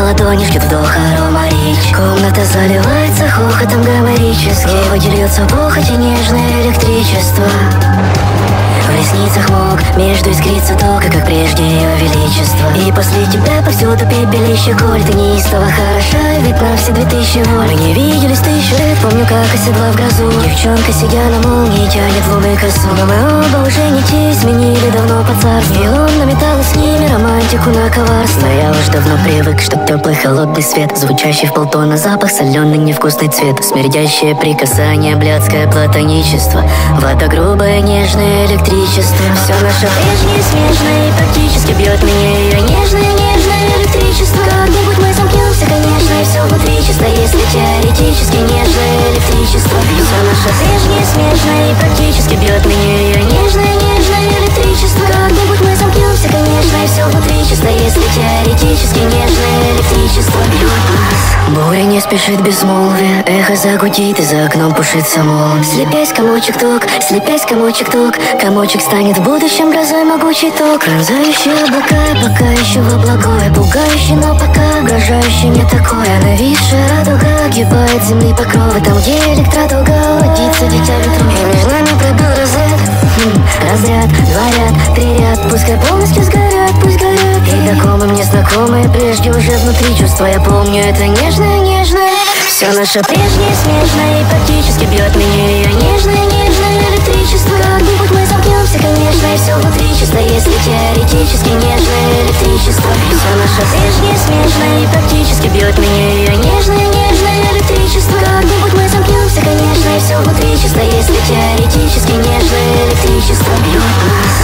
ладони, ждет вдох арома речи. Комната заливается хохотом гомерическим. В воде льется похоть и нежное электричество. В ресницах мог между искрится тока, как прежде ее величество. И после тебя повсюду пепелище коль. Ты неистово хороша, и ведь на все 2000 воль. Мы не виделись 1000 лет, помню, как оседла в грозу. Девчонка, сидя на молнии, тянет в луны косу. Но мы оба уже не те, сменили давно по царству. И он наметал с ними романтику на коварство. Но я уж давно привык, что теплый холодный свет, звучащий в полтона запах, соленый невкусный цвет, смердящее прикасание, блядское платоничество. Вода грубая, нежная, электричество. Все наше прежнее смежное и практически бьет меня ее нежное электричество. Как-нибудь мы замкнемся, конечно, и все внутри чисто, если теоретически нежное электричество. Все наше прежнее смежное и практически бьет меня ее нежное электричество. Как-нибудь мы замкнемся, конечно, и все внутри чисто, если теоретически нежное электричество бьет нас. Буря не спешит безмолвие, эхо загудит и за окном пушится молния. Слепясь комочек ток, слепясь комочек ток, комочек станет в будущем грозой могучий ток. Пронзающие облака, пока еще в облагое, пугающий, но пока угрожающий мне такое. Нависшая радуга огибает земли покровы, там, где электродуга водится дитя ветров. И между нами пробил разряд, разряд, 2 ряд, 3 ряд, пускай полностью сгорят, пусть горят. И знакомые мне знакомые, прежде уже внутри чувства, я помню это нежное. Все наше прежнее смежное и практически бьет меня ее нежное электричество. Как-нибудь мы замкнемся, конечно, и все внутри чисто, если теоретически нежное электричество. Все наше прежнее смежное и практически бьет меня ее нежное электричество. Как-нибудь мы замкнемся, конечно, и все внутри чисто, если теоретически нежное электричество бьет нас.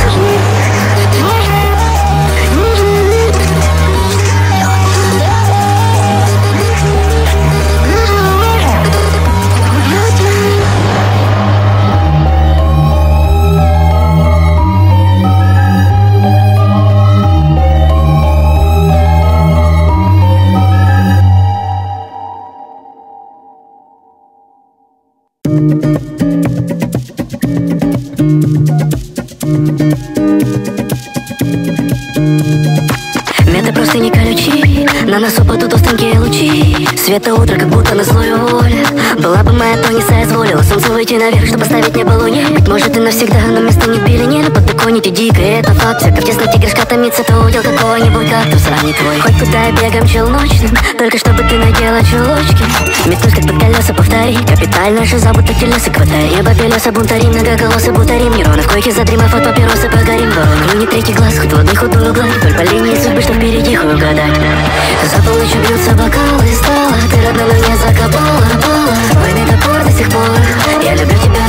Меты просто не колючи, на носу падут остренькие лучи. Света утра, как будто на злую волю. Была бы моя, то не соизволила солнце выйти наверх, чтобы поставить небо луне. Быть может и навсегда, но место не пилени. На подоконнике дико, это факт. Всяко в тесной тигрышка томится, то удел какого-нибудь кактуса, а не твой. Хоть куда я бегом челночным, только чтобы ты надела чулочки. Метнусь как под колеса, повтори. Капитальная шиза, будто телеса, хватай. Небо белеса, бунтари, многоголосый бутарим. Нейроны в койке задремав от папиросы, погорим. Ворон, не третий глаз, хоть водный худую гладь. Вдоль по линии судьбы, что впереди, хуй угадать. За полночь бьются бокалы, стала. Ты родной, но не закопала, пала. Войны топор до сих пор. Я люблю тебя,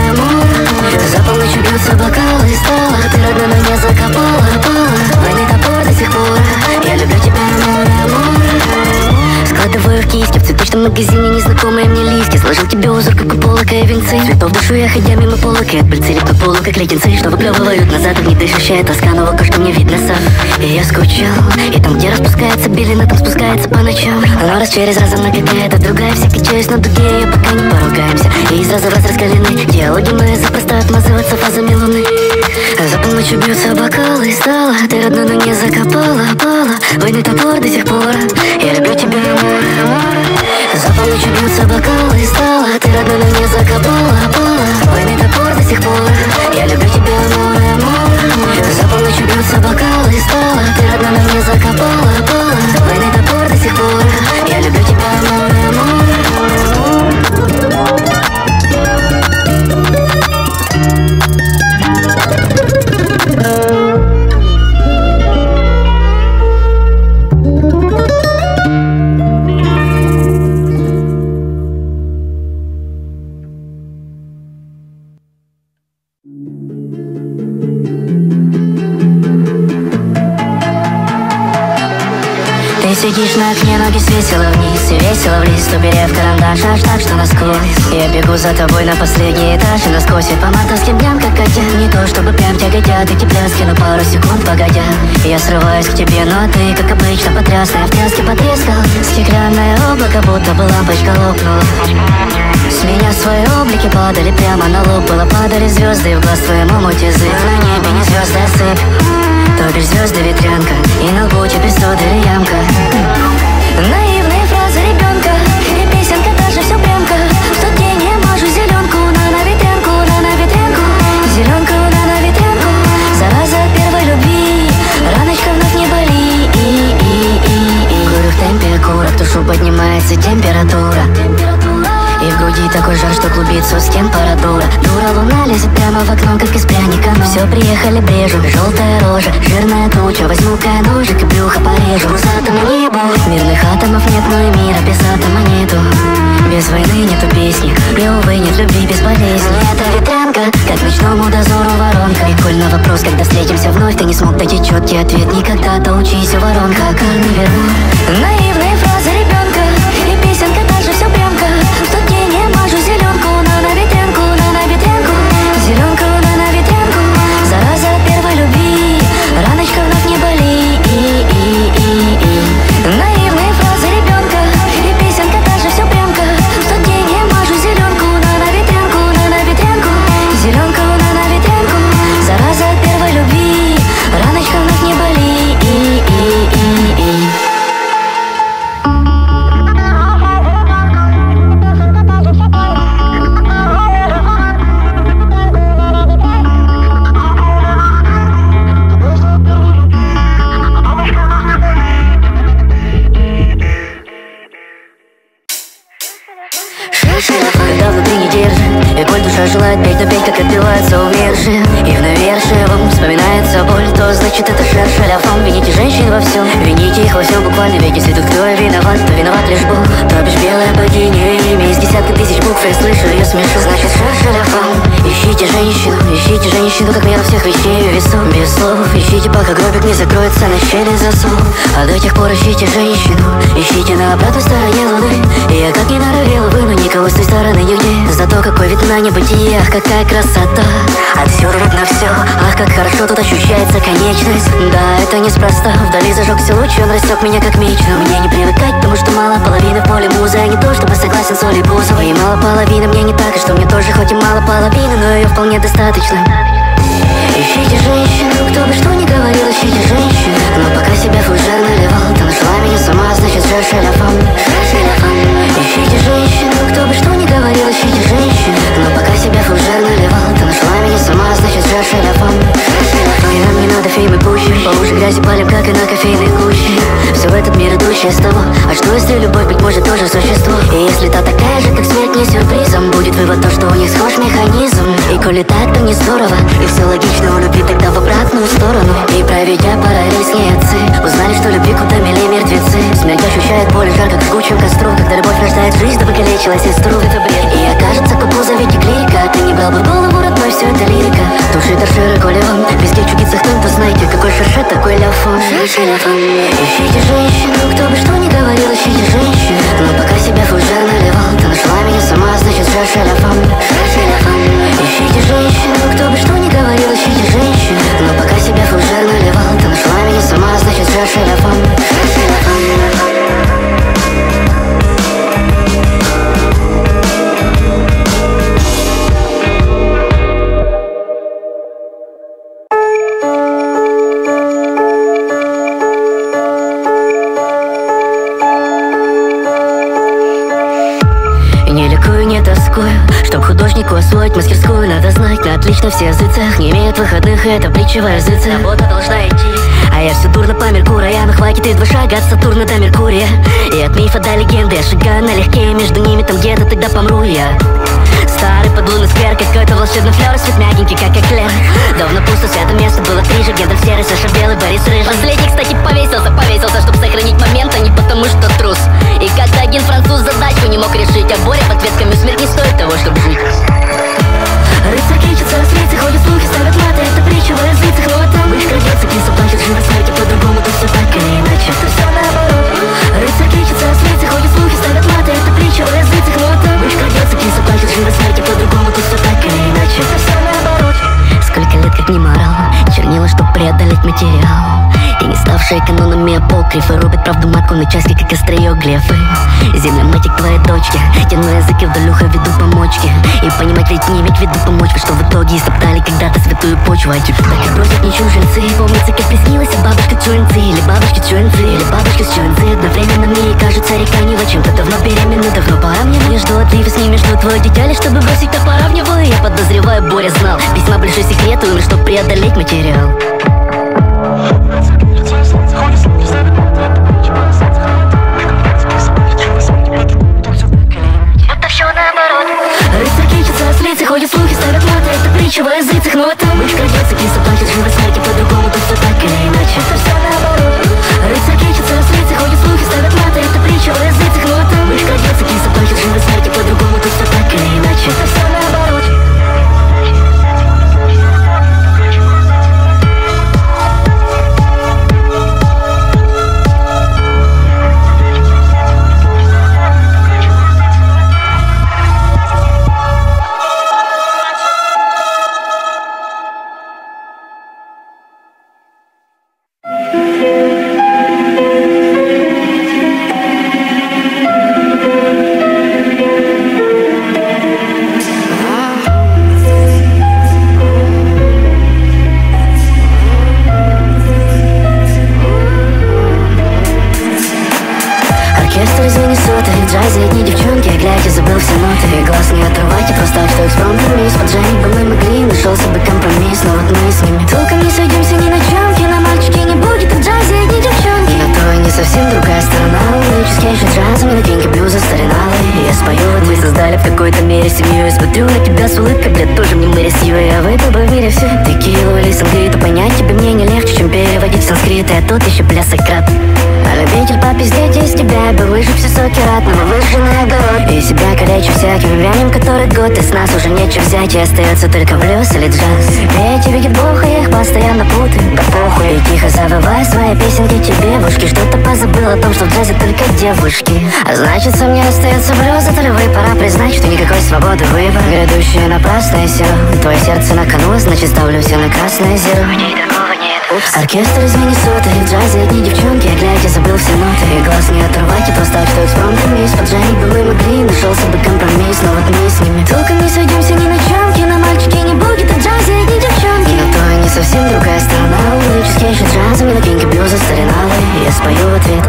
море. За полночь бьются бокалы, стала. Ты родной, но не закопала, пала. Войны топор до сих пор. Я люблю тебя, море. Складываю в кисти, в цветочном магазине незнакомые мне листья. Сложил тебе узор, как у полока и венцы. Цветов душу я, ходя мимо полок, и от пыльцы липнут полу, как леденцы, что выплевывают назад, и недышащая тоска, но в окошко мне видно сад. И я скучал, и там, где распускается белина, там спускается по ночам. Но раз через раз она какая-то другая, все качаюсь на дуге, ее пока не поругаемся. И из раза в раз раскалены диалоги мои запросто отмазываются фазами луны. За полночь бьются бокалы, стала. Ты родной, но не закопала, пала. Войны топор до сих пор. Я люблю тебя, море. За полночь бьются бокалы, стала. Ты родной, но не закопала, пала. Войны топор до сих пор. Я люблю тебя, море. За полночь бьются бокалы, стала. Ты родной, но не закопала, пала. Войны топор до сих пор. Я люблю тебя, море. Сидишь на окне, ноги свесила вниз и весело в лист, уперев карандаш аж так, что насквозь. Я бегу за тобой на последний этаж и насквозь по мартовским дням, как котя. Не то чтобы прям тяготят эти пляски, но пару секунд погодя я срываюсь к тебе, но ты, как обычно, потрясная в тряске потрескал. Стеклянное облако, будто бы лампочка лопнула. С меня свои облики падали прямо на лоб, было падали звезды, и в глаз твоему мутизы. На небе не звезды, а сыпь, то бишь звезды ветрянка, и на лбу теперь сода или ямка. Наивные фразы ребенка и песенка даже все прямка. В тот день я мажу зеленку на ветрянку, на ветрянку. Зеленку на ветрянку. Зараза первой любви, раночка вновь не боли. Курю в темпе курок, душу поднимается температура. И в груди такой жар, что клубится с температура. Дура луна лезет прямо в окно, как из пряника. Ну все, приехали, брежу, желтая рожа, жирная туча. Возьму-ка ножик и брюхо порежу. Пузатому небу мирных атомов нет, но и мира без атома нету. Без войны нету песни, и увы нет любви без болезни. Это ветрянка, как ночному дозору воронка. И коль на вопрос, когда встретимся вновь, ты не смог дать четкий ответ никогда, то учись у воронка, карный верну. Наивные фразы ребенка и песенка даже все прямка. В тот день я мажу зеленку на ветрянку, на ветрянку. Зеленку на ветрянку. Зараза первой любви, раночка вновь не боли. Наивные фразы ребенка и песенка даже все прямка. В тот день я мажу зеленку на ветрянку, на ветрянку. Зеленку на ветрянку. Зараза первой любви, раночка вновь не боли. Когда внутри не держит, и коль душа желает петь, но петь, как отбиваются умершие. И в навершиевом вспоминается боль, то значит это шершеляфон. Вините женщин во всем, вините их во всем буквально. Ведь если тут кто виноват, то виноват лишь Бог. То бишь белое богиня имя из десятка тысяч букв. Я слышу ее смешу, значит шершеляфон. Ищите женщину, как меру всех вещей и весов. Без слов, ищите, пока гробик не закроется на щели засов. А до тех пор ищите женщину, ищите на обратной стороне луны. И я как не норовила вы, но никого с той стороны нигде. Зато какой вид на небытие, ах, какая красота. Отсюда видно все, ах, как хорошо тут ощущается конечность. Да, это неспроста, вдали зажегся луч, он рассек меня как меч. Но мне не привыкать, потому что мало половины в поле муза. Я не то, чтобы согласен с Олей Бузовой. И мало половины мне не так, и что мне тоже хоть и мало половины, но ее вполне достаточно. Ищите женщину, кто бы что ни говорил, ищите женщину. Но пока себя фужер наливал, ты нашла меня сама, значит шершеляфон. Ищите женщину, кто бы что ни говорил, ищите женщину. Но пока себя фужер наливал, ты нашла меня сама, значит шершеляфон. И нам не надо феймы пуще, по уши грязи палим, как и на кофейной куще. Все в этот мир идущее с того, а что если любовь, быть может, тоже существо? И если та такая же, как смерть, не сюрпризом, будет вывод то, что у них схож механизм. И коли так, то не здорово, и все логично у любви тогда в обратную сторону. И проведя параллель с ней отцы, узнали, что любви куда милее мертвецы. Смерть ощущает боль, жар, как в жгучем костру. Когда любовь рождает жизнь, да покалечила сестру. Это бред. И окажется, Купузовик и клирика. Ты не брал бы в голову, родной, все это лирика. Души торшеры, коли он везде чудится хтон, то знаете, какой шерше, такой ляфон. Ищите женщину, кто бы что ни говорил, ищите женщину. Но пока себя фужер наливал, ты нашла меня сама, значит шершеляфон. Ищите женщину, кто бы что ни говорил, ищите женщину. Но пока себя фужер наливал, ты нашла меня сама, значит шершеляфон. Чтоб художнику освоить мастерскую, надо знать на отлично все языцах. Не имеют выходных, и это притча во языце. Работа должна идти. А я все дурно по Меркуру. Я на хваке 3-2 шага от Сатурна до Меркурия. И от мифа до легенды я шагаю налегке. Между ними там где-то тогда помру я. Старый подлунный сквер, какой-то волшебный флёр, свет мягенький, как эклер. Давно пусто, свято место было крыша. Гендальф серый, Саша белый, Борис рыжий. Последний, кстати, повесился, чтобы сохранить момент, а не потому что трус. И когда один француз задачку не мог решить, а Боря в ответ камю: смерть не стоит того, чтобы жить. Рыцарь кичится, рассвете, ходят слухи, ставят маты. Это притча во языцах, но это мышь крадется, киса плачет, жена смерти. По-другому то все так или иначе, то все наоборот. Рыцарь кичится, рассвете, ходят слухи, ставят маты. Это притча во языцах, но это мышь крадется, киса плачет, жена смерти. По-другому то все так или иначе, то все наоборот. Сколько лет как не морал, чернила, чтоб преодолеть материал. И не ставшие каноном ними апокрифы. Рубят правду матку на части, как остроеглифы. Земля матик твоей дочки. Тяну языки вдоль уха, веду помочки. И понимать ведь не иметь в виду помочь, что в итоге истоптали когда-то святую почву. А теперь так и бросят не чуженцы. Помнится, как приснилась бабушка Чуэнцы. Или бабушки Чуэнцы, или бабушки с Чуэнцы. Одновременно мне кажется, река не в чем-то давно беременна, давно пора мне. Я жду отлив, с ними жду твое дитя, лишь чтобы бросить топора в него. И я подозреваю, Боря знал весьма большой секрет, умер, чтобы преодолеть материал. Рыцарь кичится, ослицы, ходят слухи, ставят маты. Это притча во языцах, но это мышь крадется, киса плачет, живой смерти. По-другому тут все так или иначе, это все наоборот. Рыцарь кичится, ослицы, ходят слухи, ставят маты. Это притча во языцах, но это мышь крадется, киса плачет, живой смерти. По-другому тут все так или иначе, это все наоборот. Тут еще плясократ. А любитель попиздеть из тебя бы выжег все соки рад. Но мы выжженный огород. И себя калечу всяким вянем, который год. Из нас уже нечего взять, и остается только блюз или джаз. Эти видят Бог, и их постоянно путают. Да похуй, и тихо завывая свои песенки тебе в ушки. Что-то позабыл о том, что в джазе только девушки. А значит, мне остается блюз от львы. Пора признать, что никакой свободы выбора. Грядущее напрасное все. Твое сердце на кону, значит ставлю все на красное зеро. Оркестр из Миннесоты, в джазе одни девчонки. Я глядя забыл все ноты, и глаз не оторвать. И просто что экспромтами из-под Джани былой могли. Нашелся бы компромисс, но вот мы с ними толком не сойдемся ни на чем. Киномальчики не будет, а джазе одни девчонки. Но то и не совсем другая сторона. Улыбческие еще джазами на кинге блюза стариналы. И я спою в ответ.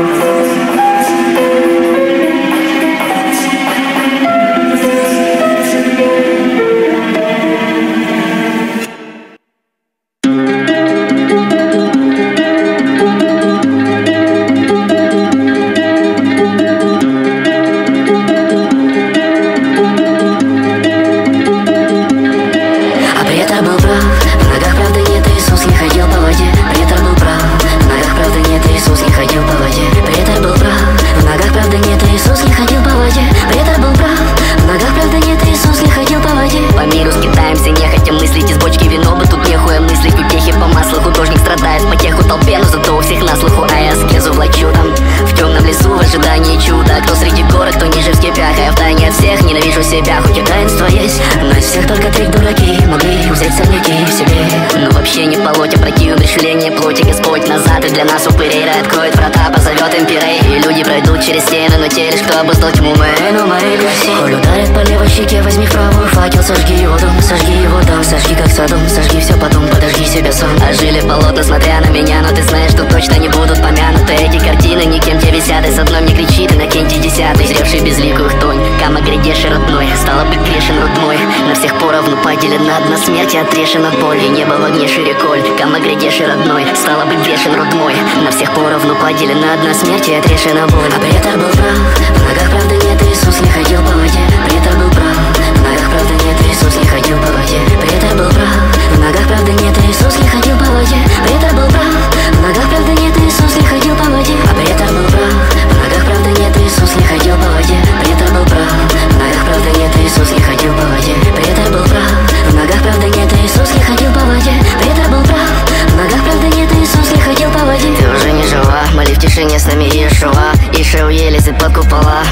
Себя, хоть и таинство есть, но из всех только три дураки могли взять сорняки в себе. Но вообще не полоть, опрокинь умерщвление плоти. Господь назад и для нас упырей рай откроет врата, позовет имперей. И люди пройдут через стены, но те лишь кто обуздал тьму Мэну моей Люси. Коль ударит по левой щеке, возьми в правую факел. Сожги его дом, сожги его дом. Сожги как Содом, сожги все потом, подожги себе сон. А жили полотна, смотря на меня, но ты знаешь, что точно не будут помянуты эти картины. Никем те висят, и с одной мне кричит, и на кенте десятый. Зревший безликую хтонь, кама грядеши родной. Стало быть грешен род мой, на всех поровну поделена одна смерть и отрешена боль. И небо в огне шире коль, кама грядеши родной. Стало быть грешен род мой, на всех поровну поделена одна смерть и отрешена боль. А претор был прав, в ногах правды нет, Иисус не ходил по воде. Претор был прав, в ногах правды нет, Иисус не ходил по воде. Претор был прав, в ногах правды нет, Иисус не ходил по воде. Претор был прав, в ногах правды нет, Иисус не ходил по воде. А претор был прав, в ногах правды нет, Иисус не ходил по воде. Претор был прав, в ногах правды нет, Иисус не ходил по воде. Претор был прав, в ногах правды нет, Иисус не ходил по воде. Претор был прав, в ногах правды нет, Иисус не ходил по воде. Ты уже не жива, моли в тишине с нами Иешуа. Ишеу еле под купола,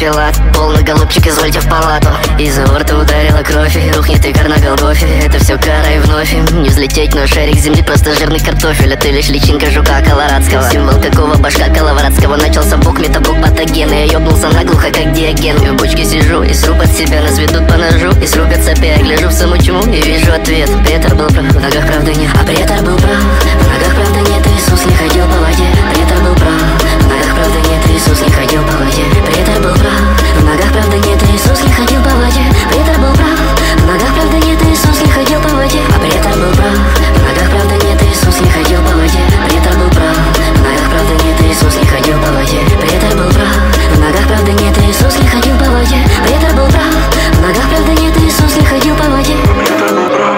Пилат. Полный голубчик, извольте в палату. Из аорты ударила кровь, и рухнет икор на Голгофе. Это все кара и вновь не взлететь, но шарик земли просто жирный картофель. А ты лишь личинка жука колорадского. Символ какого башка коловратского. Начался бог, метабук, патоген. Я ёбнулся наглухо, как Диоген. И в бочке сижу, и сруб от себя нас ведут по ножу. И срубят сопя, я гляжу в саму тьму и вижу ответ. Петр был прав, в ногах правды нет. А Петр был прав, в ногах правды нет. Иисус не ходил по воде. Петр был прав, в ногах правды нет. Иисус не ходил по воде. Петр был прав, в ногах правды нет. Иисус не ходил по воде. Петр был прав, в ногах правды нет. Иисус не ходил по воде. А Петр был прав, в ногах правды нет. Иисус не ходил по воде. Петр был прав, в ногах правды нет. Иисус не ходил по воде. Петр был прав, в ногах правды нет. Иисус не ходил по воде. Петр был прав, в ногах правды нет. Иисус не ходил по воде. Петр был прав.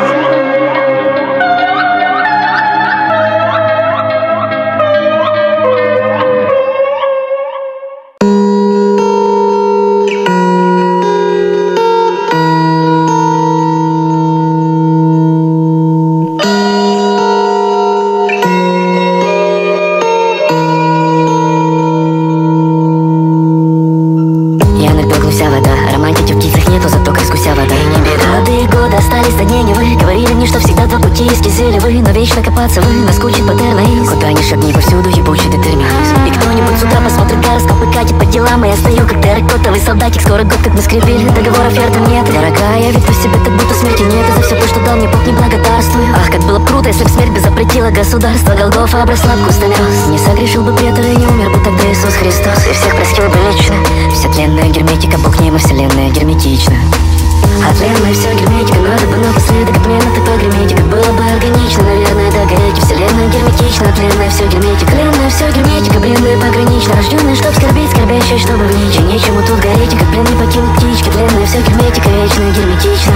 Копаться вы, наскучит паттерны. Куда ни шагни, повсюду ебучий детерминизм. И кто-нибудь с утра посмотрит гороскоп и катит по делам. И я стою как терракотовый солдатик. Скоро год, как мы скрепили, договор оферты нет. Дорогая, я веду себя так, будто смерти нет. И за все то, что дал мне Бог, не благодарствую. Ах, как было бы круто, если б смерть бы запретила государство. Голгофа обросла б кустами роз. Не согрешил бы Петр и не умер бы тогда Иисус Христос. И всех простил бы лично. Вся тленная герметика, Бог небо, вселенная герметична. А тленное все герметика, надо бы напоследок отмена ты погреметика. Было бы органично, наверное, догореть. Вселенная герметична, тленное все герметика. Тленное все герметика, бренная погранично. Рожденная, чтоб скорбеть, скорбящая, чтобы в ниче. Нечему тут гореть, и как пленный покинуть птички. Тленное все герметика, вечная герметична.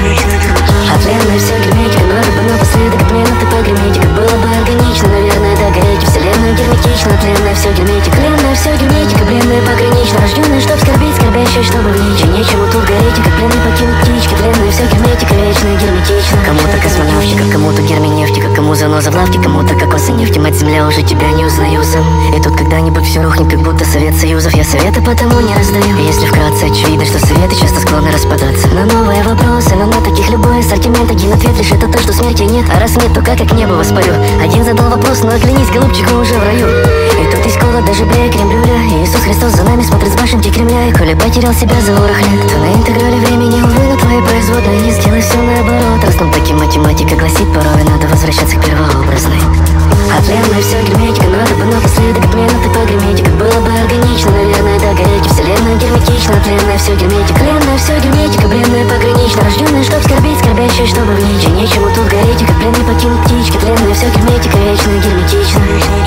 А тленное все герметика, надо бы напоследок отмена ты погреметика. Было бы органично, наверное, догореть. Вселенная герметична, тленное все герметика. Тленное все герметика, бренная погранично. Рожденная, чтоб скорбеть, скорбящая, чтобы в ниче. Нечему тут гореть, и как пленный покинуть птички. Тленная все герметика, вечная герметична. Кому-то космонавтика, кому-то герменевтика, кому заноза в лавке, кому-то кокосы нефти. Мать земля, уже тебя не узнаю сам. И тут когда-нибудь все рухнет, как будто Совет Союзов. Я советы потому не раздаю. Если вкратце, очевидно, что советы часто склонны распадаться. На новые вопросы, но на таких любой ассортимент. Один ответ лишь это то, что смерти нет. А раз нет, то как к небу воспарю. Один задал вопрос, но оглянись, голубчик, мы уже в раю. И тут есть коло даже бля Кремлюля. И Иисус Христос за нами смотрит с башенки Кремля. И коли потерял себя за ворох лет, то на интеграле времени, увы, на твоей производной не сделай все наоборот. Раз нам таки математика гласит, порой надо возвращаться к первообразной. А тленное все герметика, надо бы напоследок отмена ты погреметика. Было бы органично, наверное, догореть. Вселенная герметична, тленное все герметика. Тленное все герметика, бренная погранично. Рожденная, чтоб скорбеть, скорбящая, чтобы в ниче. Нечему тут гореть, и как пленный покинуть птички. Тленное все герметика, вечная герметична.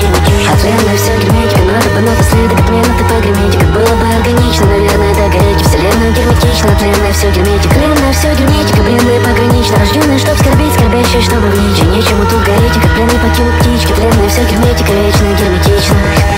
А тленное все герметика, надо бы напоследок отмена ты погреметика. Было бы органично, наверное, догореть. Вселенная герметична, тленное все герметика. Тленное все герметика, бренная погранично. Рожденная, чтоб скорбеть, скорбящая, чтобы в ниче. Нечему тут гореть, и как пленный покинуть птички. Тленное все герметика, вечная герметична.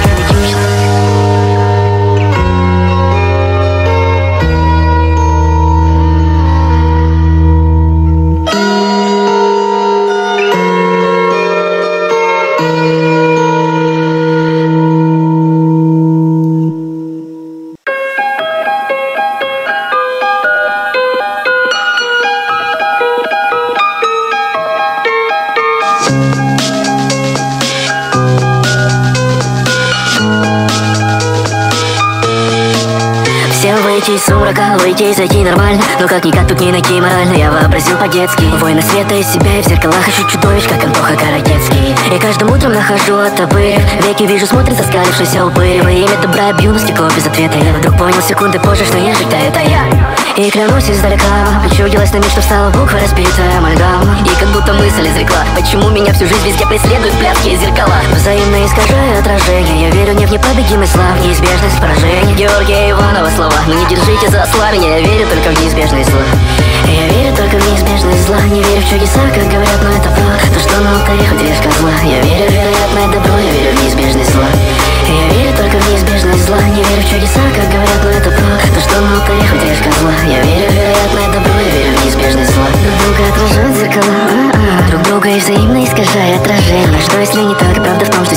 Выйти из сумрака, выйти и зайти нормально. Но как-никак тут не найти морально. Я вообразил по-детски воина света из себя. И в зеркала хочу чудовищ, как Антоха Каратецкий. И каждым утром нахожу оттопырь. Веки вижу, смотрит оскалившийся упырь. Во имя добра бью, но стекло без ответа. Я вдруг понял секунды позже, что ежик, да это я. И клянусь издалека, причудилась на миг, что встала буква разбитая амальгама. И как будто мысль изрекла, почему меня всю жизнь везде преследуют пляски и зеркала. Взаимно искажая отражение. Я верю не в непобедимый слав, неизбежность поражения. Георгия Иванова слова, но не держите за славение. Я верю только в неизбежность зла. Я верю только в неизбежность зла. Не верю в чудеса, как говорят, но это про то, что на алтаре хоть ветка зла. Я верю в вероятное добро, я верю в неизбежность зла. Я верю только в неизбежность зла. Не верю в чудеса, как говорят, но это про то, что на алтаре хоть ветка зла. Я верю в вероятное добро, я верю в неизбежность зла. Друг друга отражают зеркала, друг друга и взаимно искажая отражение. Что если не так? Правда в том, что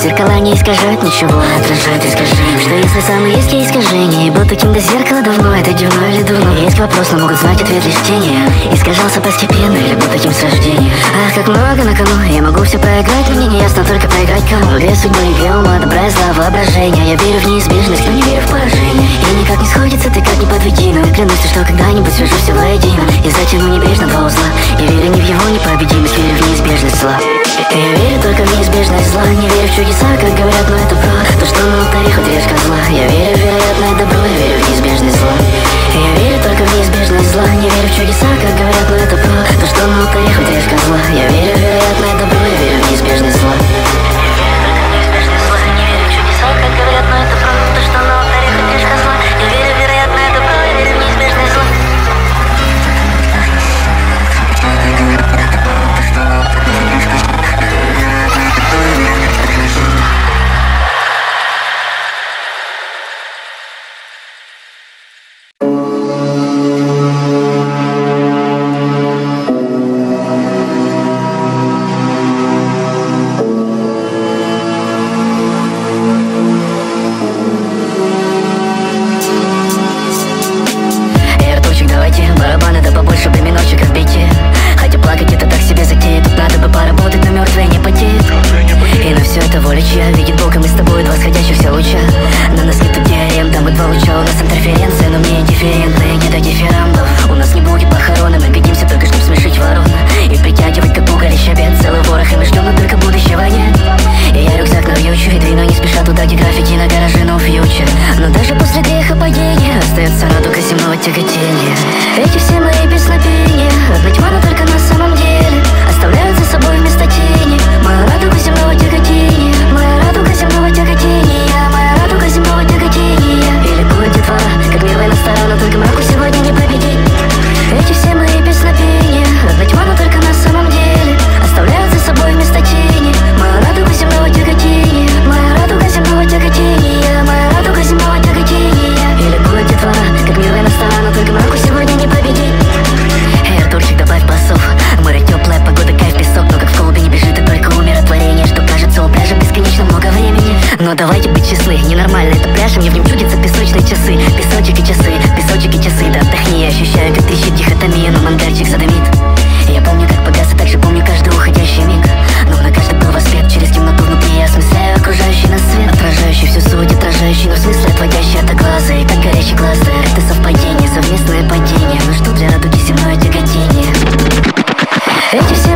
Зеркала не искажают ничего, отражают искажения. Что если самые есть искажения? Будто кинда зеркало давно, это дурно или дурно? Есть вопрос, но могут знать ответ лишь тени. Искажался постепенно или будто таким с рождения. Ах, как много на кону, я могу все проиграть, мне не ясно только проиграть кому. Две судьбы, две ума, добра и зла, воображение. Я верю в неизбежность, но не верю в поражение. И никак не сходится, ты как не подведи. Но я клянусь, что когда-нибудь свяжу все воедино и затяну небрежно два узла. Я верю не в его непобедимость, верю в неизбежность зла. Я верю только в неизбежность зла. Не верю в чудеса, как говорят, но это правда. То, что на алтаре хоть режь козла. Я верю в вероятное добро, я верю в неизбежность зла. Я верю только в неизбежность зла. Не верю в чудеса, как говорят, но это правда. То, что на алтаре хоть режь козла. Я верю в вероятное добро, я верю в неизбежность зла. Не верю в чудеса, как говорят, но это правда. То, что на алтаре хоть режь козла. Я верю в вероятное добро, я верю в неизбежность зла. Барабаны да побольше бы миночек отбейте. Хотя плакать это так себе затея. Тут надо бы поработать, но мертвые не потеют. И на все это воля чья. Видит Бог, и мы с тобой два сходящихся луча. На нас нету диарем, там и два луча. У нас интерференция, но мне индифферентные не до дифирамбов. У нас не боги похороны, мы годимся только чтоб смешить ворона и притягивать как уголь и щебет. Целый ворох, и мы ждем, но только будущего нет. И я рюкзак навьючу и двину не спеша туда, где граффити на гараже, но фьючер. Но даже после греха падения остается радуга земного тяготения. Эти все мои песнопения, одна тьма, но только на самом деле оставляют за собой вместо тени мою радугу земного тяготения. Моя радуга земного тяготения. Моя радуга земного тяготения. И ликует детвора, как мир война стара, но только мраку сегодня не победить. Эти все мои песнопения, одна тьма, но только на самом деле оставляют за собой вместо тени мою радугу земного тяготения. Моя радуга земного тяготения. Моя радуга земного тяготения. И ликует детвора, как мир война стара, но только мраку сегодня не победить. Эй, Артурчик, добавь басов. Море теплая, погода, кайф, песок. Но как в колбе не бежит, и только умиротворение. Что кажется, у пляжа бесконечно много времени. Но давайте быть честны, ненормально это пляж, и мне в нем чудятся песочные часы. Песочек и часы, да отдохни. Я ощущаю, как трещит дихотомия, но мангальчик задымит. Я помню, как погас, и также помню каждый уходящий миг. Но на каждый был воспет через темноту внутри. Я осмысляю окружающий нас свет, отражающий всю суть, отражающий, но в смысле отводящий от глаза. И как горящий глаз, это совпадение, совместное падение. Ну что для радуги земное тяготение? Эти все